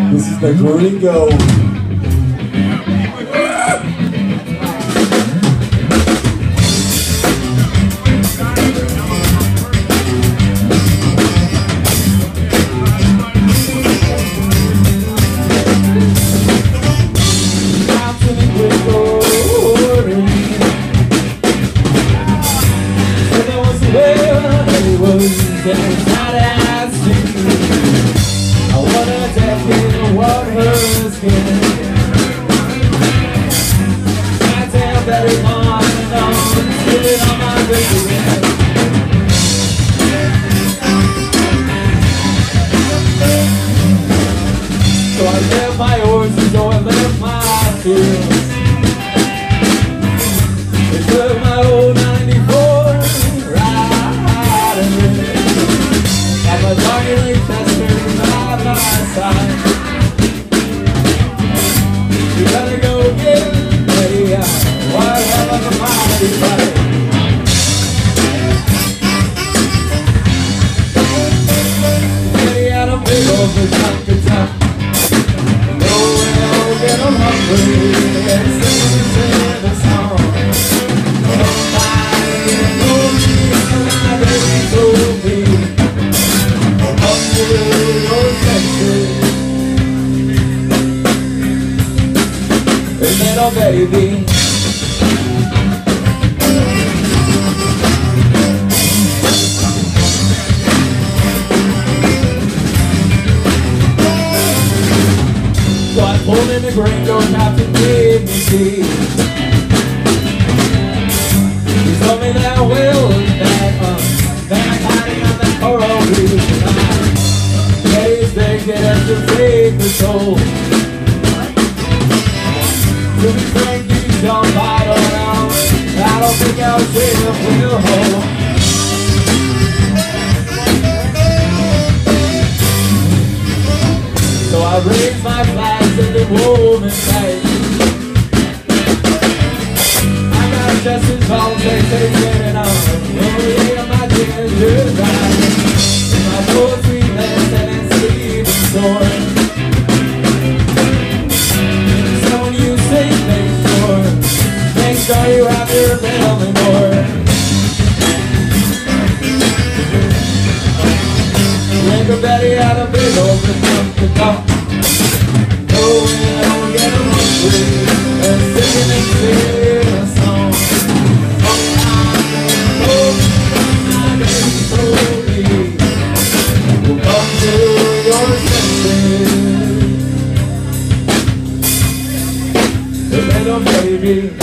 This is the Gringo. So I left my horses, so I left my fields. They took my old 94 right away. Got my doggy like Chester by my side. You better go get ready, what hell of a mighty fight. Getting out of big old chunk of time. Get I'm hungry and sing the song. Nobody knows me, my baby told me. Up to your senses, little baby. So I pulled in the Gringo, Captain gave me tea. He told me that Will was back hiding on that coral reef tonight. He's thinking as the fate was told. To be frank, you don't bite around. I don't think our ship will hold. So I raised my flags in the woman tight. I got just as tall as they say getting on. Oh yeah, my ginger ride. My poetry lesson and sleep and store. So when you sing, make sure you have your little more. Drink a Betty out of big open trunk to talk. Going get a hungry and singing and singing a song. Oh, my baby told me will come to your senses, the little baby.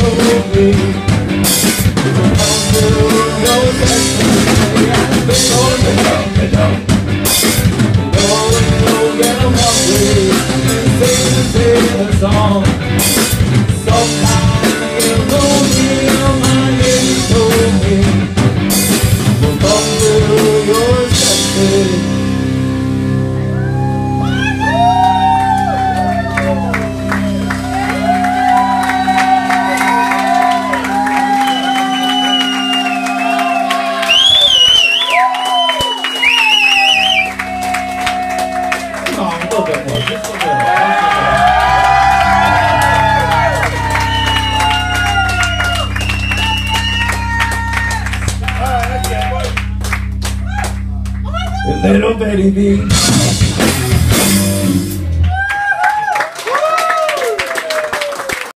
me. Come through your destiny and big old get 'em hungry and sing a song. Sometimes you know me, my name told me. We'll come through your destiny. A little bit more, just a little. Little bitty bee.